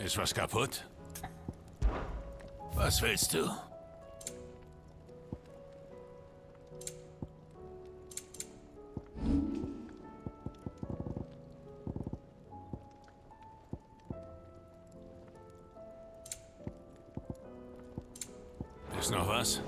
Ist was kaputt? Was willst du? Ist noch was?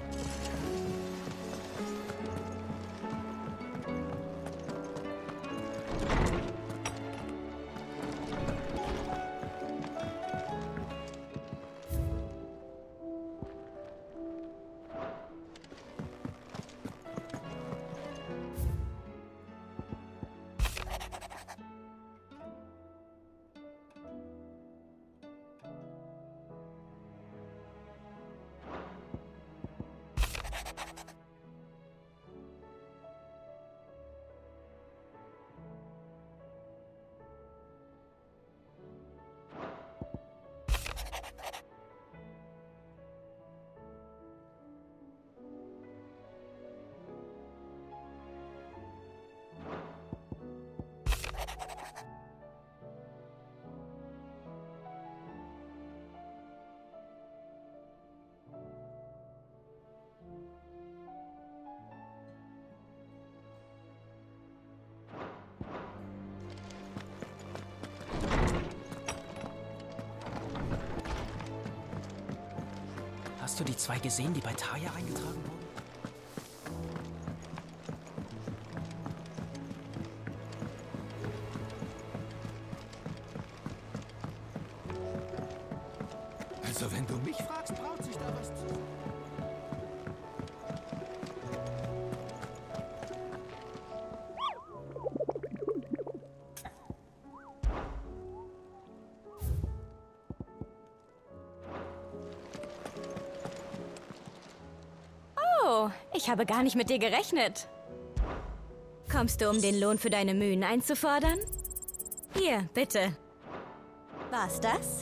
Hast du die 2 gesehen, die bei Taya eingetragen wurden? Also wenn du mich fragst, braut sich da was zu. Oh, ich habe gar nicht mit dir gerechnet. Kommst du, um den Lohn für deine Mühen einzufordern? Hier, bitte. War's das?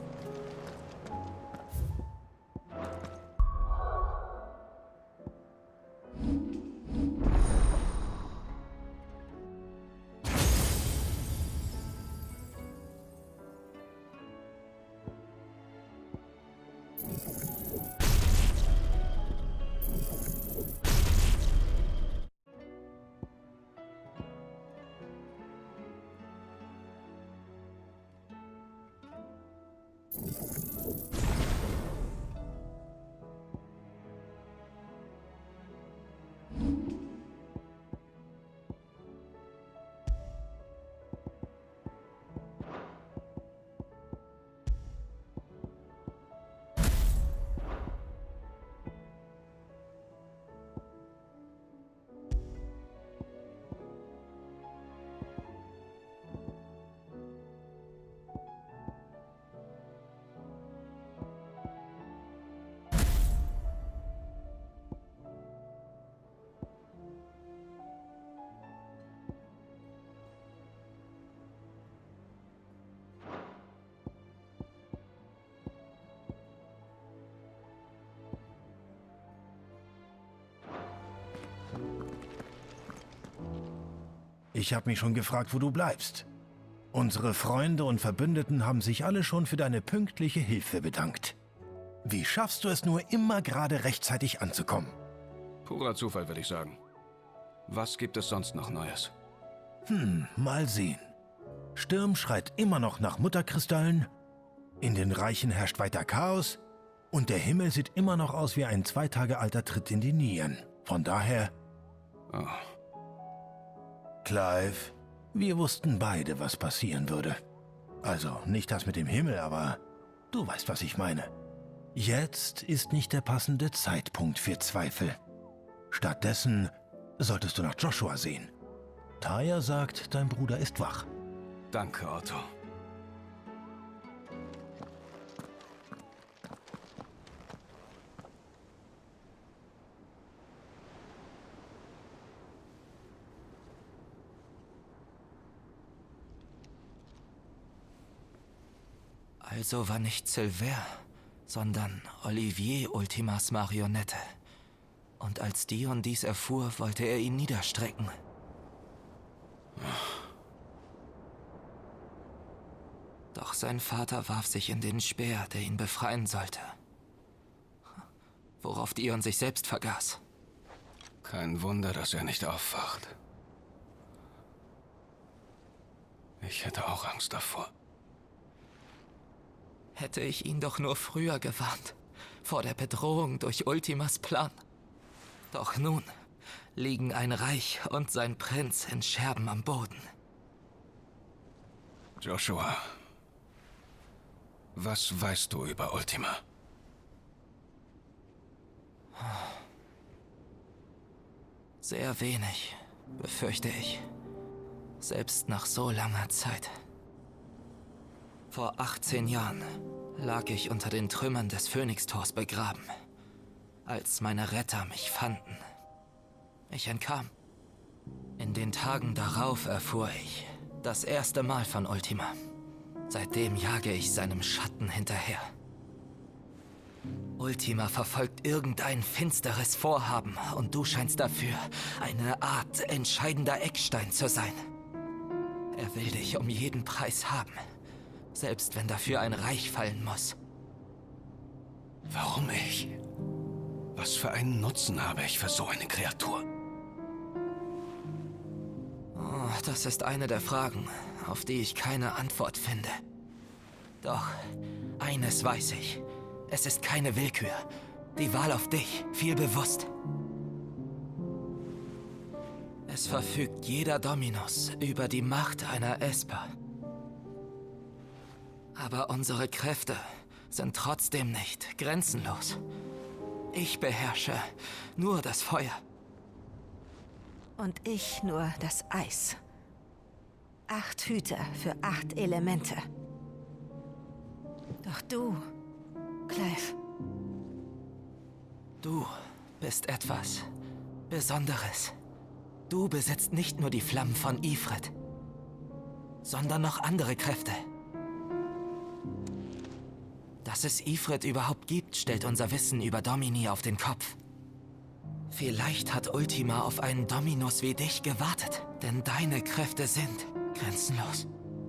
Ich habe mich schon gefragt, wo du bleibst. Unsere Freunde und Verbündeten haben sich alle schon für deine pünktliche Hilfe bedankt. Wie schaffst du es nur, immer gerade rechtzeitig anzukommen? Purer Zufall, würde ich sagen. Was gibt es sonst noch Neues? Mal sehen. Sturm schreit immer noch nach Mutterkristallen, in den Reichen herrscht weiter Chaos und der Himmel sieht immer noch aus wie ein 2 Tage alter Tritt in die Nieren. Von daher... Oh. Clive, wir wussten beide, was passieren würde. Also nicht das mit dem Himmel, aber du weißt, was ich meine. Jetzt ist nicht der passende Zeitpunkt für Zweifel. Stattdessen solltest du nach Joshua sehen. Taya sagt, dein Bruder ist wach. Danke, Otto. Also war nicht Silver, sondern Olivier Ultimas Marionette. Und als Dion dies erfuhr, wollte er ihn niederstrecken. Doch sein Vater warf sich in den Speer, der ihn befreien sollte. Worauf Dion sich selbst vergaß. Kein Wunder, dass er nicht aufwacht. Ich hätte auch Angst davor. Hätte ich ihn doch nur früher gewarnt. Vor der Bedrohung durch Ultimas Plan. Doch nun liegen ein Reich und sein Prinz in Scherben am Boden. Joshua, was weißt du über Ultima? Sehr wenig, befürchte ich. Selbst nach so langer Zeit. Vor 18 Jahren lag ich unter den Trümmern des Phönixtors begraben, als meine Retter mich fanden. Ich entkam. In den Tagen darauf erfuhr ich das erste Mal von Ultima. Seitdem jage ich seinem Schatten hinterher. Ultima verfolgt irgendein finsteres Vorhaben und du scheinst dafür eine Art entscheidender Eckstein zu sein. Er will dich um jeden Preis haben, selbst wenn dafür ein Reich fallen muss. Warum ich? Was für einen Nutzen habe ich für so eine Kreatur? Oh, das ist eine der Fragen, auf die ich keine Antwort finde. Doch eines weiß ich. Es ist keine Willkür. Die Wahl auf dich, viel bewusst. Es verfügt jeder Dominus über die Macht einer Esper. Aber unsere Kräfte sind trotzdem nicht grenzenlos. Ich beherrsche nur das Feuer. Und ich nur das Eis. 8 Hüter für 8 Elemente. Doch du, Clive. Du bist etwas Besonderes. Du besitzt nicht nur die Flammen von Ifrit, sondern noch andere Kräfte. Dass es Ifrit überhaupt gibt, stellt unser Wissen über Domini auf den Kopf. Vielleicht hat Ultima auf einen Dominus wie dich gewartet, denn deine Kräfte sind grenzenlos.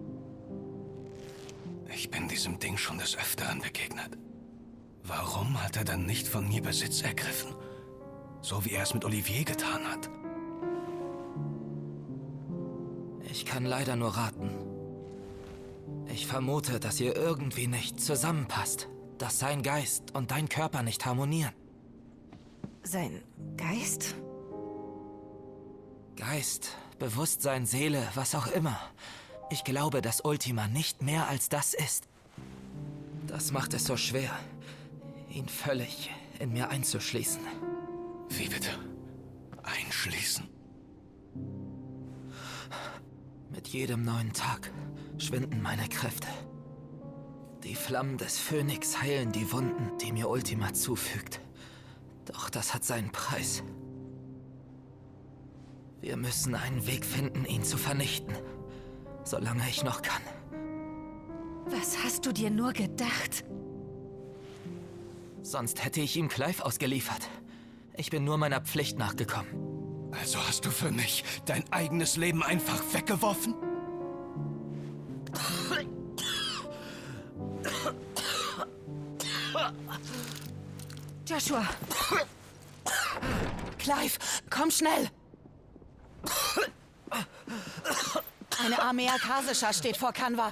Ich bin diesem Ding schon des Öfteren begegnet. Warum hat er dann nicht von mir Besitz ergriffen? So wie er es mit Olivier getan hat. Ich kann leider nur raten. Ich vermute, dass ihr irgendwie nicht zusammenpasst. Dass sein Geist und dein Körper nicht harmonieren. Sein Geist? Geist, Bewusstsein, Seele, was auch immer. Ich glaube, dass Ultima nicht mehr als das ist. Das macht es so schwer, ihn völlig in mir einzuschließen. Wie bitte? Einschließen? Mit jedem neuen Tag schwinden meine Kräfte. Die Flammen des Phönix heilen die Wunden, die mir Ultima zufügt. Doch das hat seinen Preis. Wir müssen einen Weg finden, ihn zu vernichten. Solange ich noch kann. Was hast du dir nur gedacht? Sonst hätte ich ihm Clive ausgeliefert. Ich bin nur meiner Pflicht nachgekommen. Also hast du für mich dein eigenes Leben einfach weggeworfen? Joshua! Clive, komm schnell! Eine Armee Akasischer steht vor Kanva.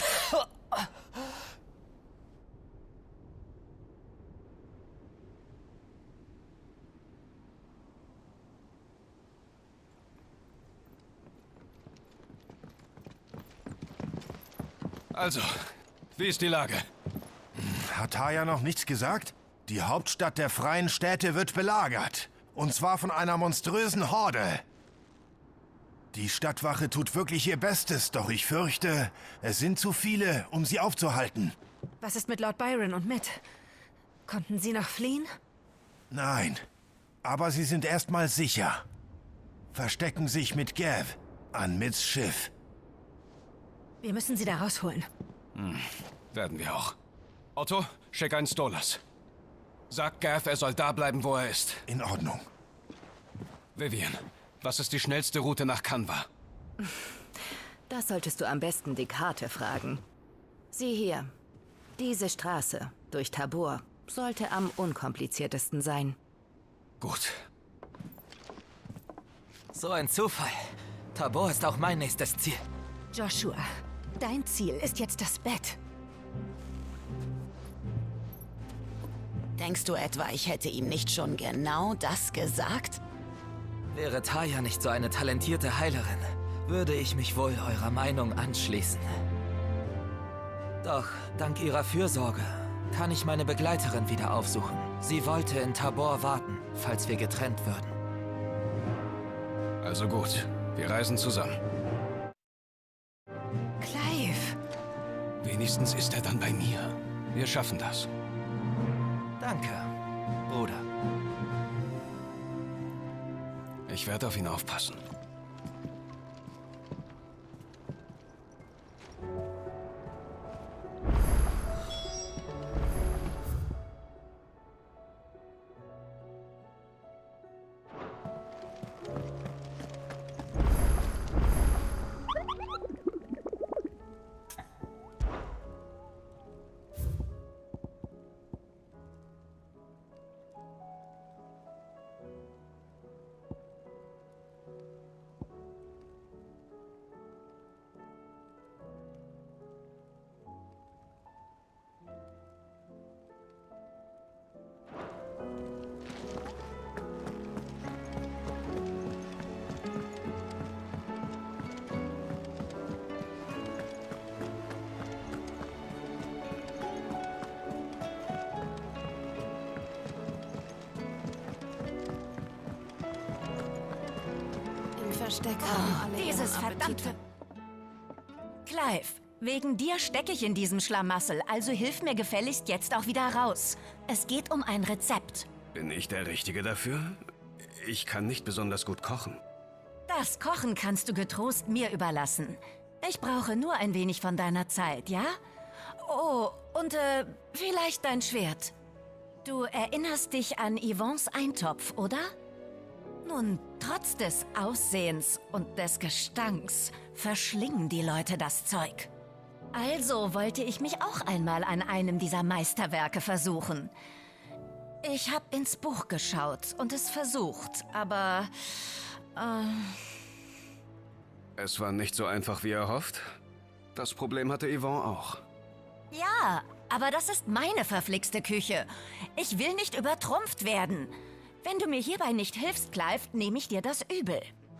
Also, wie ist die Lage? Hat Taya noch nichts gesagt? Die Hauptstadt der Freien Städte wird belagert. Und zwar von einer monströsen Horde. Die Stadtwache tut wirklich ihr Bestes, doch ich fürchte, es sind zu viele, um sie aufzuhalten. Was ist mit Lord Byron und Mitt? Konnten sie noch fliehen? Nein, aber sie sind erstmal sicher. Verstecken sich mit Gav an Mitts Schiff. Wir müssen sie da rausholen. Werden wir auch. Otto, schick einen Stolas. Sag Gav, er soll da bleiben, wo er ist. In Ordnung. Vivian, was ist die schnellste Route nach Kanva? Das solltest du am besten die Karte fragen. Sieh hier. Diese Straße durch Tabor sollte am unkompliziertesten sein. Gut. So ein Zufall. Tabor ist auch mein nächstes Ziel. Joshua, dein Ziel ist jetzt das Bett. Denkst du etwa, ich hätte ihm nicht schon genau das gesagt? Wäre Taya nicht so eine talentierte Heilerin, würde ich mich wohl eurer Meinung anschließen. Doch dank ihrer Fürsorge kann ich meine Begleiterin wieder aufsuchen. Sie wollte in Tabor warten, falls wir getrennt würden. Also gut, wir reisen zusammen. Clive! Wenigstens ist er dann bei mir. Wir schaffen das. Danke, Bruder. Ich werde auf ihn aufpassen. Dieses verdammte... Clive, wegen dir stecke ich in diesem Schlamassel, also hilf mir gefälligst jetzt auch wieder raus. Es geht um ein Rezept. Bin ich der Richtige dafür? Ich kann nicht besonders gut kochen. Das Kochen kannst du getrost mir überlassen. Ich brauche nur ein wenig von deiner Zeit, ja? Oh, und vielleicht dein Schwert. Du erinnerst dich an Yvonnes Eintopf, oder? Nun, trotz des Aussehens und des Gestanks verschlingen die Leute das Zeug. Also wollte ich mich auch einmal an einem dieser Meisterwerke versuchen. Ich habe ins Buch geschaut und es versucht, aber... Es war nicht so einfach, wie erhofft. Das Problem hatte Yvonne auch. Ja, aber das ist meine verflixte Küche. Ich will nicht übertrumpft werden. Wenn du mir hierbei nicht hilfst, Clive, nehme ich dir das übel.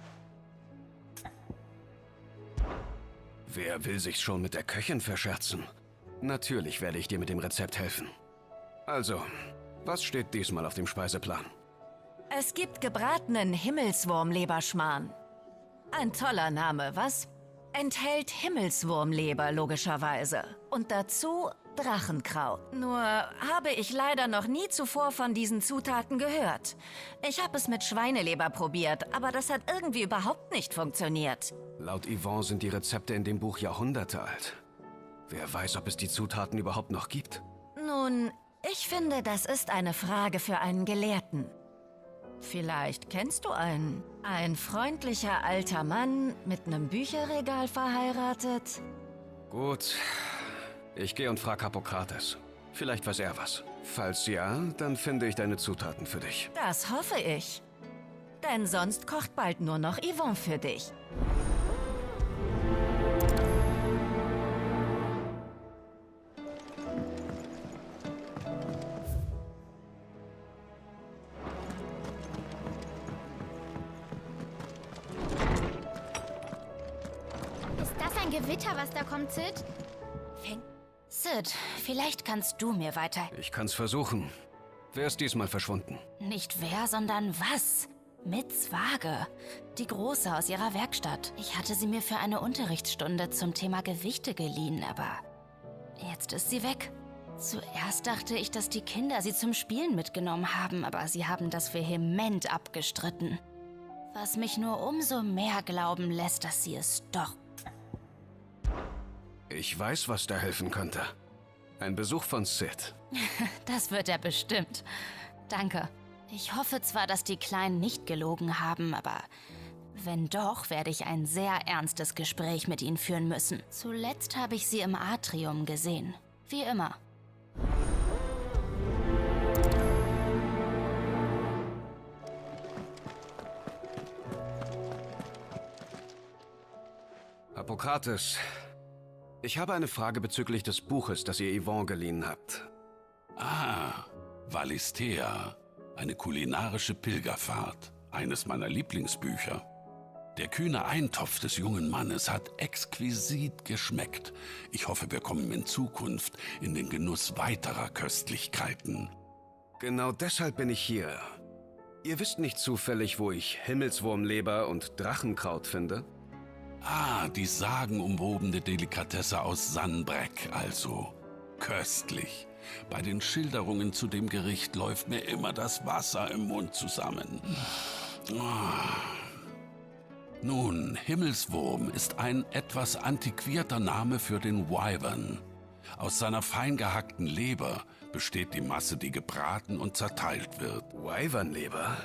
Wer will sich schon mit der Köchin verscherzen? Natürlich werde ich dir mit dem Rezept helfen. Also, was steht diesmal auf dem Speiseplan? Es gibt gebratenen Himmelswurmleberschmarrn. Ein toller Name, was? Enthält Himmelswurmleber, logischerweise. Und dazu Drachenkraut. Nur habe ich leider noch nie zuvor von diesen Zutaten gehört. Ich habe es mit Schweineleber probiert, aber das hat irgendwie überhaupt nicht funktioniert. Laut Yvonne sind die Rezepte in dem Buch Jahrhunderte alt. Wer weiß, ob es die Zutaten überhaupt noch gibt? Nun, ich finde, das ist eine Frage für einen Gelehrten. Vielleicht kennst du einen. Ein freundlicher alter Mann mit einem Bücherregal verheiratet. Gut. Ich gehe und frage Hippokrates. Vielleicht weiß er was. Falls ja, dann finde ich deine Zutaten für dich. Das hoffe ich. Denn sonst kocht bald nur noch Yvonne für dich. Ist das ein Gewitter, was da kommt, Sid? Sid, vielleicht kannst du mir weiter... Ich kann's versuchen. Wer ist diesmal verschwunden? Nicht wer, sondern was? Mitz Waage. Die Große aus ihrer Werkstatt. Ich hatte sie mir für eine Unterrichtsstunde zum Thema Gewichte geliehen, aber jetzt ist sie weg. Zuerst dachte ich, dass die Kinder sie zum Spielen mitgenommen haben, aber sie haben das vehement abgestritten. Was mich nur umso mehr glauben lässt, dass sie es doch... Ich weiß, was da helfen könnte. Ein Besuch von Sid. Das wird er bestimmt. Danke. Ich hoffe zwar, dass die Kleinen nicht gelogen haben, aber Wenn doch, werde ich ein sehr ernstes Gespräch mit ihnen führen müssen. Zuletzt habe ich sie im Atrium gesehen. Wie immer. Apokrates, ich habe eine Frage bezüglich des Buches, das ihr Yvonne geliehen habt. Ah, Valisthea, eine kulinarische Pilgerfahrt, eines meiner Lieblingsbücher. Der kühne Eintopf des jungen Mannes hat exquisit geschmeckt. Ich hoffe, wir kommen in Zukunft in den Genuss weiterer Köstlichkeiten. Genau deshalb bin ich hier. Ihr wisst nicht zufällig, wo ich Himmelswurmleber und Drachenkraut finde? Ah, die sagenumwobene Delikatesse aus Sanbreck, also. Köstlich. Bei den Schilderungen zu dem Gericht läuft mir immer das Wasser im Mund zusammen. Nun, Himmelswurm ist ein etwas antiquierter Name für den Wyvern. Aus seiner fein gehackten Leber besteht die Masse, die gebraten und zerteilt wird. Wyvernleber?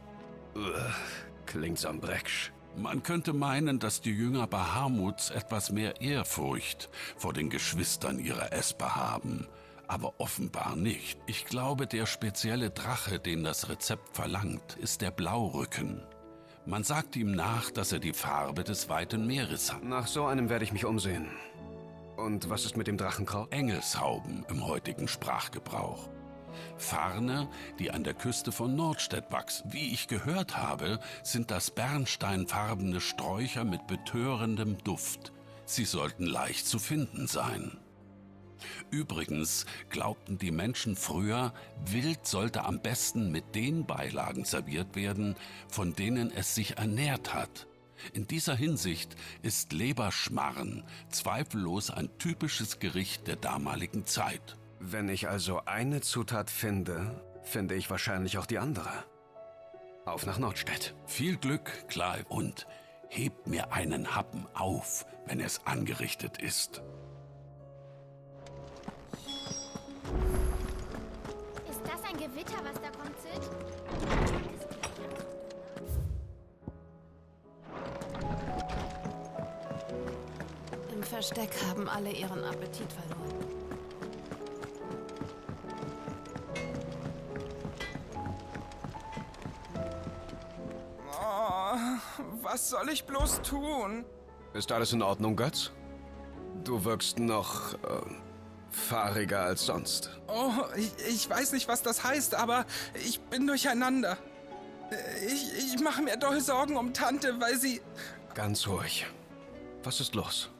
Klingt Sanbrecksch. Man könnte meinen, dass die Jünger Bahamuts etwas mehr Ehrfurcht vor den Geschwistern ihrer Esper haben. Aber offenbar nicht. Ich glaube, der spezielle Drache, den das Rezept verlangt, ist der Blaurücken. Man sagt ihm nach, dass er die Farbe des weiten Meeres hat. Nach so einem werde ich mich umsehen. Und was ist mit dem Drachenkraut? Engelshauben im heutigen Sprachgebrauch. Farne, die an der Küste von Nordstedt wachsen. Wie ich gehört habe, sind das bernsteinfarbene Sträucher mit betörendem Duft. Sie sollten leicht zu finden sein. Übrigens glaubten die Menschen früher, Wild sollte am besten mit den Beilagen serviert werden, von denen es sich ernährt hat. In dieser Hinsicht ist Leberschmarren zweifellos ein typisches Gericht der damaligen Zeit. Wenn ich also eine Zutat finde, finde ich wahrscheinlich auch die andere. Auf nach Nordstedt. Viel Glück, Clive, und hebt mir einen Happen auf, wenn es angerichtet ist. Ist das ein Gewitter, was da kommt, Sid? Im Versteck haben alle ihren Appetit verloren. Was soll ich bloß tun? Ist alles in Ordnung, Götz? Du wirkst noch fahriger als sonst. Oh, ich weiß nicht, was das heißt, aber ich bin durcheinander. Ich mache mir doll Sorgen um Tante, weil sie... Ganz ruhig. Was ist los?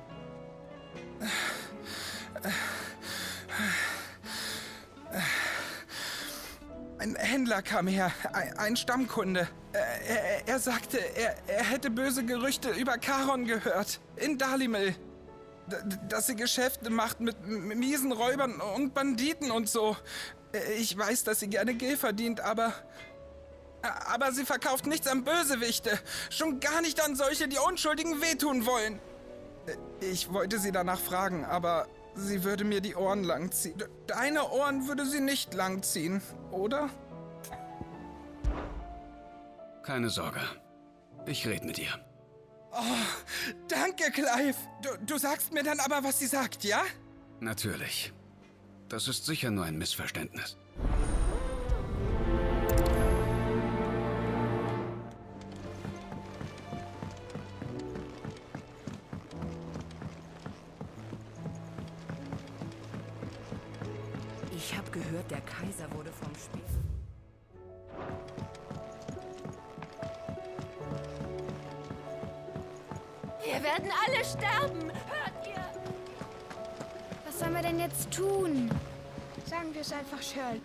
Ein Händler kam her, ein Stammkunde. Er sagte, er hätte böse Gerüchte über Charon gehört, in Dalimil. Dass sie Geschäfte macht mit miesen Räubern und Banditen und so. Ich weiß, dass sie gerne Geld verdient, aber sie verkauft nichts an Bösewichte. Schon gar nicht an solche, die Unschuldigen wehtun wollen. Ich wollte sie danach fragen, aber sie würde mir die Ohren langziehen. Deine Ohren würde sie nicht langziehen, oder? Keine Sorge. Ich rede mit ihr. Oh, danke, Clive. Du sagst mir dann aber, was sie sagt, ja? Natürlich. Das ist sicher nur ein Missverständnis. Ich habe gehört, der Kaiser wurde vom Spiel... Wir werden alle sterben! Hört ihr? Was sollen wir denn jetzt tun? Sagen wir es einfach Shirley.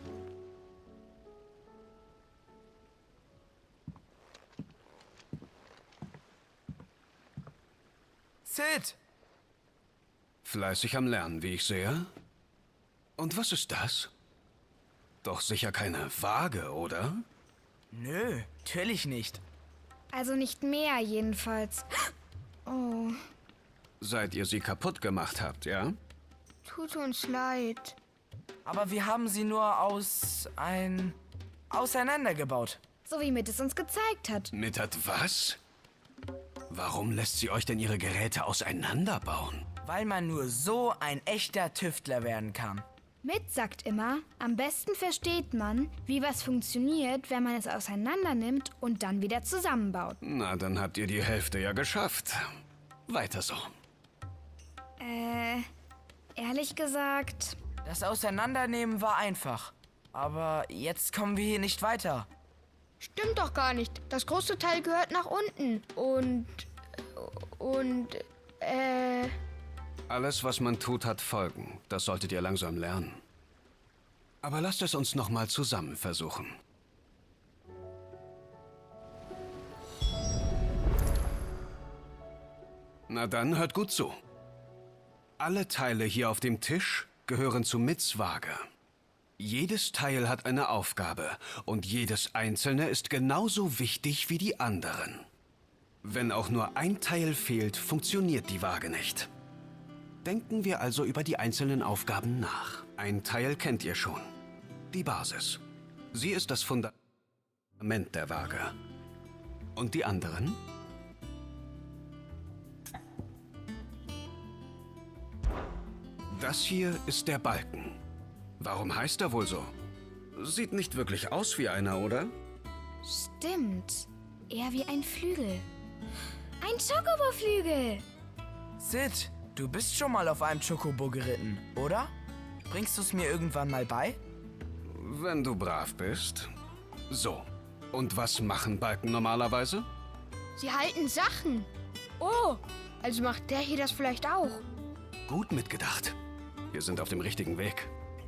Sid! Fleißig am Lernen, wie ich sehe. Und was ist das? Doch sicher keine Waage, oder? Nö, natürlich nicht. Also nicht mehr, jedenfalls. Oh, Seit ihr sie kaputt gemacht habt, ja? tut uns leid. Aber wir haben sie nur auseinandergebaut. So wie Mitt es uns gezeigt hat. Mit hat was? Warum lässt sie euch denn ihre Geräte auseinanderbauen? Weil man nur so ein echter Tüftler werden kann. Mitz sagt immer, am besten versteht man, wie was funktioniert, wenn man es auseinander nimmt und dann wieder zusammenbaut. Na, dann habt ihr die Hälfte ja geschafft. Weiter so. Ehrlich gesagt... Das Auseinandernehmen war einfach. Aber jetzt kommen wir hier nicht weiter. Stimmt doch gar nicht. Das große Teil gehört nach unten. Alles, was man tut, hat Folgen. Das solltet ihr langsam lernen. Aber lasst es uns noch mal zusammen versuchen. Na dann, hört gut zu. Alle Teile hier auf dem Tisch gehören zu Mitz Waage. Jedes Teil hat eine Aufgabe und jedes einzelne ist genauso wichtig wie die anderen. Wenn auch nur ein Teil fehlt, funktioniert die Waage nicht. Denken wir also über die einzelnen Aufgaben nach. Ein Teil kennt ihr schon. Die Basis. Sie ist das Fundament der Waage. Und die anderen? Das hier ist der Balken. Warum heißt er wohl so? Sieht nicht wirklich aus wie einer, oder? Stimmt. Eher wie ein Flügel. Ein Chocobo-Flügel! Sid, du bist schon mal auf einem Chocobo geritten, oder? Bringst du es mir irgendwann mal bei? Wenn du brav bist. So. Und was machen Balken normalerweise? Sie halten Sachen. Oh, also macht der hier das vielleicht auch. Gut mitgedacht. Wir sind auf dem richtigen Weg.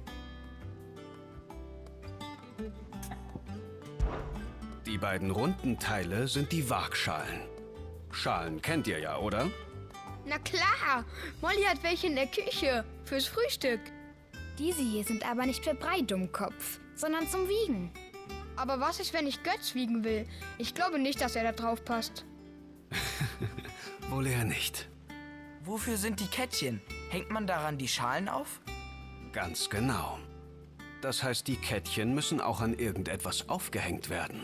Die beiden runden Teile sind die Waagschalen. Schalen kennt ihr ja, oder? Na klar, Molly hat welche in der Küche fürs Frühstück. Diese hier sind aber nicht für Brei, Dummkopf, sondern zum Wiegen. Aber was ist, wenn ich Götz wiegen will? Ich glaube nicht, dass er da drauf passt. Wohl eher nicht. Wofür sind die Kettchen? Hängt man daran die Schalen auf? Ganz genau. Das heißt, die Kettchen müssen auch an irgendetwas aufgehängt werden.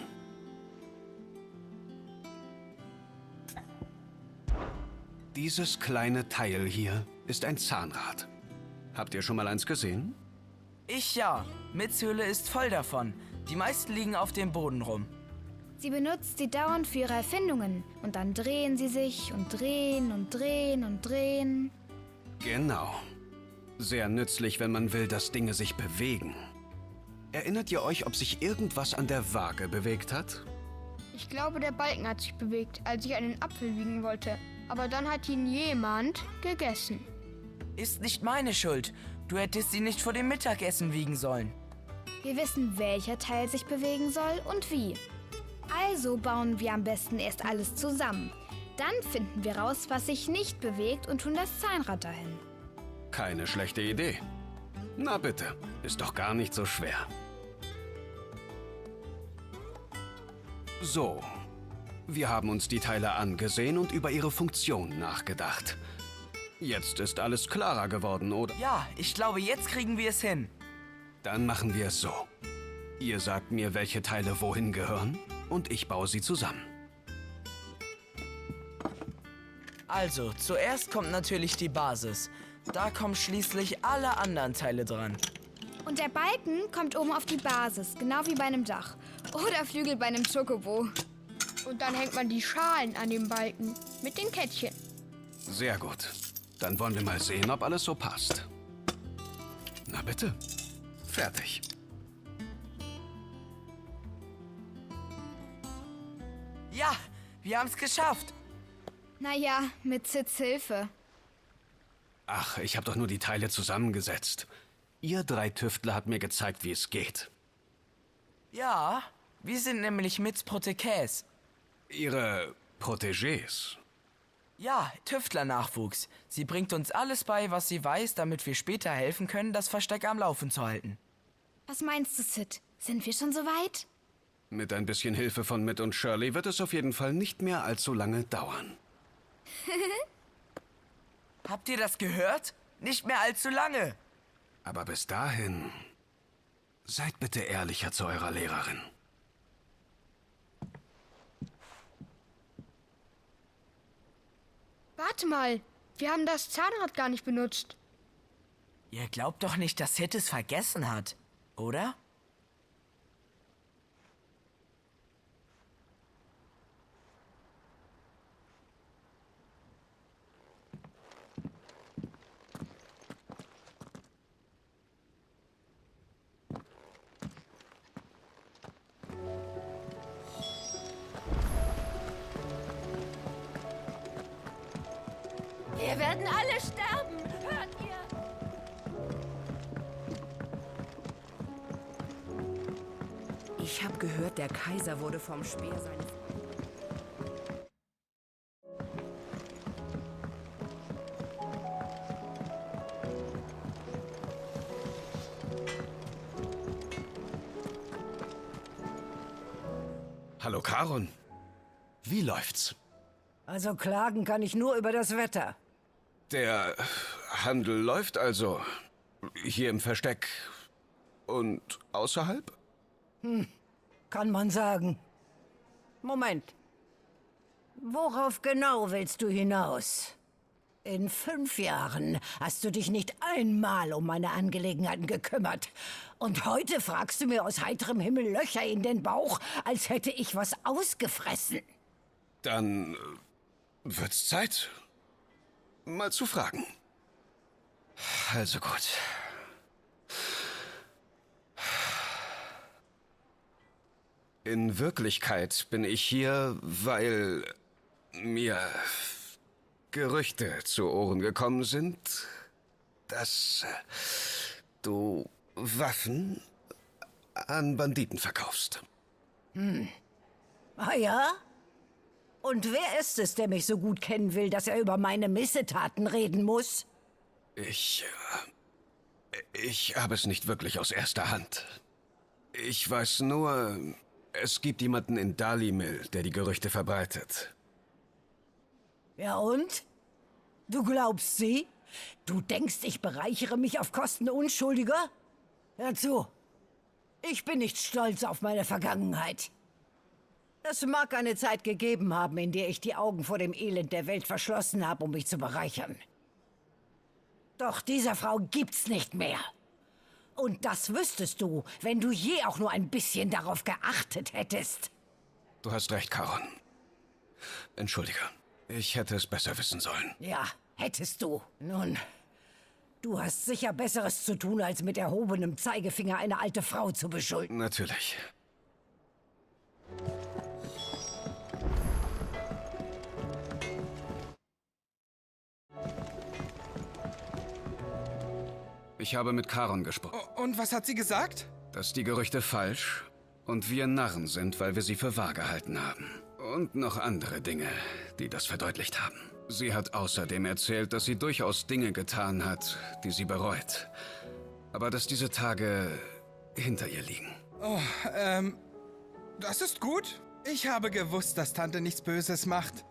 Dieses kleine Teil hier ist ein Zahnrad. Habt ihr schon mal eins gesehen? Ich ja. Mitz Höhle ist voll davon. Die meisten liegen auf dem Boden rum. Sie benutzt sie dauernd für ihre Erfindungen. Und dann drehen sie sich und drehen und drehen und drehen. Genau. Sehr nützlich, wenn man will, dass Dinge sich bewegen. Erinnert ihr euch, ob sich irgendwas an der Waage bewegt hat? Ich glaube, der Balken hat sich bewegt, als ich einen Apfel wiegen wollte. Aber dann hat ihn jemand gegessen. Ist nicht meine Schuld. Du hättest sie nicht vor dem Mittagessen wiegen sollen. Wir wissen, welcher Teil sich bewegen soll und wie. Also bauen wir am besten erst alles zusammen. Dann finden wir raus, was sich nicht bewegt und tun das Zahnrad dahin. Keine schlechte Idee. Na bitte, ist doch gar nicht so schwer. So, wir haben uns die Teile angesehen und über ihre Funktion nachgedacht. Jetzt ist alles klarer geworden, oder? Ja, ich glaube, jetzt kriegen wir es hin. Dann machen wir es so. Ihr sagt mir, welche Teile wohin gehören und ich baue sie zusammen. Also, zuerst kommt natürlich die Basis. Da kommen schließlich alle anderen Teile dran. Und der Balken kommt oben auf die Basis, genau wie bei einem Dach. Oder Flügel bei einem Chocobo. Und dann hängt man die Schalen an dem Balken mit den Kettchen. Sehr gut. Dann wollen wir mal sehen, ob alles so passt. Na bitte. Fertig. Ja, wir haben es geschafft. Naja, mit Sids Hilfe. Ach, ich habe doch nur die Teile zusammengesetzt. Ihr 3 Tüftler habt mir gezeigt, wie es geht. Ja, wir sind nämlich Mitz Protegés. Ihre Protégés? Ja, Tüftlernachwuchs. Sie bringt uns alles bei, was sie weiß, damit wir später helfen können, das Versteck am Laufen zu halten. Was meinst du, Sid? Sind wir schon so weit? Mit ein bisschen Hilfe von Mitt und Shirley wird es auf jeden Fall nicht mehr allzu lange dauern. Habt ihr das gehört? Nicht mehr allzu lange. Aber bis dahin, seid bitte ehrlicher zu eurer Lehrerin. Warte mal, wir haben das Zahnrad gar nicht benutzt. Ihr glaubt doch nicht, dass Sid es vergessen hat, oder? Wir werden alle sterben. Hört ihr? Ich habe gehört, der Kaiser wurde vom Speer seines... Hallo Charon. Wie läuft's? Also klagen kann ich nur über das Wetter. Der Handel läuft also hier im Versteck und außerhalb? Kann man sagen. Moment. Worauf genau willst du hinaus? In 5 Jahren hast du dich nicht einmal um meine Angelegenheiten gekümmert. Und heute fragst du mir aus heiterem Himmel Löcher in den Bauch, als hätte ich was ausgefressen. Dann wird's Zeit, mal zu fragen. Also gut. In Wirklichkeit bin ich hier, weil mir Gerüchte zu Ohren gekommen sind, dass du Waffen an Banditen verkaufst. Ah ja? Und wer ist es, der mich so gut kennen will, dass er über meine Missetaten reden muss? Ich habe es nicht wirklich aus erster Hand. Ich weiß nur, es gibt jemanden in Dalimil, der die Gerüchte verbreitet. Ja und? Du glaubst sie? Du denkst, ich bereichere mich auf Kosten Unschuldiger? Hör zu. Ich bin nicht stolz auf meine Vergangenheit. Es mag eine Zeit gegeben haben, in der ich die Augen vor dem Elend der Welt verschlossen habe, um mich zu bereichern. Doch dieser Frau gibt's nicht mehr. Und das wüsstest du, wenn du je auch nur ein bisschen darauf geachtet hättest. Du hast recht, Charon. Entschuldige, ich hätte es besser wissen sollen. Ja, hättest du. Nun, du hast sicher Besseres zu tun, als mit erhobenem Zeigefinger eine alte Frau zu beschuldigen. Natürlich. Ich habe mit Charon gesprochen. Und was hat sie gesagt? Dass die Gerüchte falsch und wir Narren sind, weil wir sie für wahr gehalten haben. Und noch andere Dinge, die das verdeutlicht haben. Sie hat außerdem erzählt, dass sie durchaus Dinge getan hat, die sie bereut. Aber dass diese Tage hinter ihr liegen. Oh, das ist gut. Ich habe gewusst, dass Tante nichts Böses macht.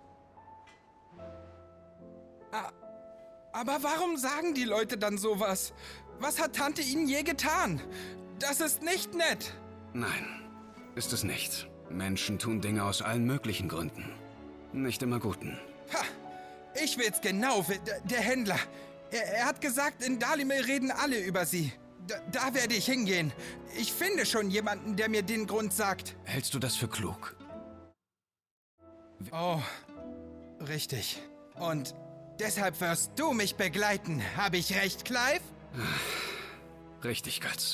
Aber warum sagen die Leute dann sowas? Was hat Tante ihnen je getan? Das ist nicht nett. Nein, ist es nicht. Menschen tun Dinge aus allen möglichen Gründen. Nicht immer guten. Ha! Ich will's genau. Der Händler. Er hat gesagt, in Dalimil reden alle über sie. Da werde ich hingehen. Ich finde schon jemanden, der mir den Grund sagt. Hältst du das für klug? Oh, richtig. Und deshalb wirst du mich begleiten. Habe ich recht, Clive? Richtig, Götz.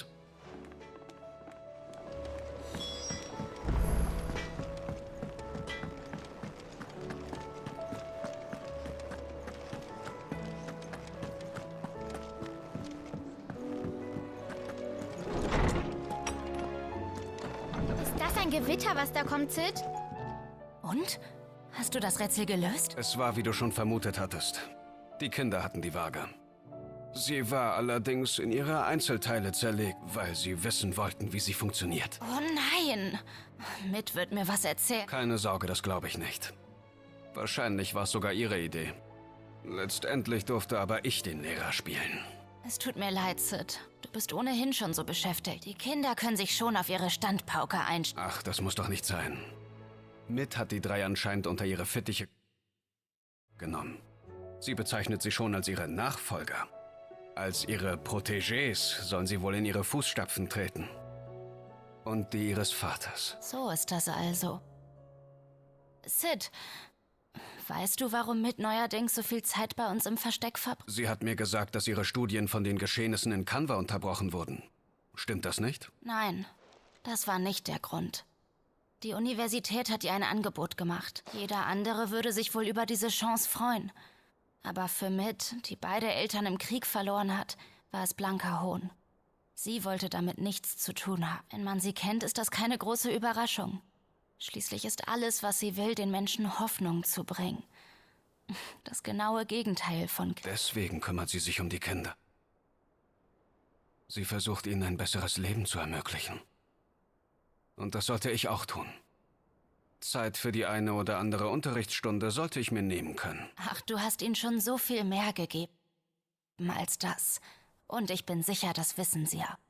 Ist das ein Gewitter, was da kommt, Sid? Und? Hast du das Rätsel gelöst? Es war, wie du schon vermutet hattest. Die Kinder hatten die Waage. Sie war allerdings in ihre Einzelteile zerlegt, weil sie wissen wollten, wie sie funktioniert. Oh nein! Mitt wird mir was erzählen. Keine Sorge, das glaube ich nicht. Wahrscheinlich war es sogar ihre Idee. Letztendlich durfte aber ich den Lehrer spielen. Es tut mir leid, Sid. Du bist ohnehin schon so beschäftigt. Die Kinder können sich schon auf ihre Standpauke einstellen. Ach, das muss doch nicht sein. Mitt hat die drei anscheinend unter ihre Fittiche genommen. Sie bezeichnet sie schon als ihre Nachfolger. Als ihre Protégés sollen sie wohl in ihre Fußstapfen treten. Und die ihres Vaters. So ist das also. Sid, weißt du, warum Mit neuerdings so viel Zeit bei uns im Versteck verbringt? Sie hat mir gesagt, dass ihre Studien von den Geschehnissen in Kanwa unterbrochen wurden. Stimmt das nicht? Nein, das war nicht der Grund. Die Universität hat ihr ein Angebot gemacht. Jeder andere würde sich wohl über diese Chance freuen. Aber für Mit, die beide Eltern im Krieg verloren hat, war es blanker Hohn. Sie wollte damit nichts zu tun haben. Wenn man sie kennt, ist das keine große Überraschung. Schließlich ist alles, was sie will, den Menschen Hoffnung zu bringen. Das genaue Gegenteil von Krieg. Deswegen kümmert sie sich um die Kinder. Sie versucht, ihnen ein besseres Leben zu ermöglichen. Und das sollte ich auch tun. Zeit für die eine oder andere Unterrichtsstunde sollte ich mir nehmen können. Ach, du hast ihnen schon so viel mehr gegeben als das. Und ich bin sicher, das wissen sie ja.